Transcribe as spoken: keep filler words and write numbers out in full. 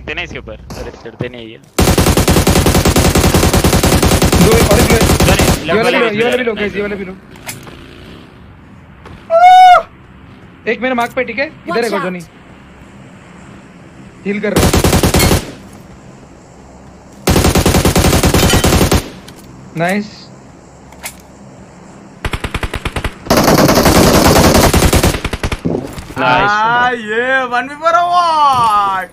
चढ़ते नहीं इसके ऊपर, अरे चढ़ते नहीं है। दो और एक ये ये वाला भी ये वाला भी लो गाइस, ये वाला भी लो। एक मेरे मार्क पे, ठीक है? इधर है जोनी, हील कर रहा है। नाइस। नाइस। ये वन वी फोर अवार्ड।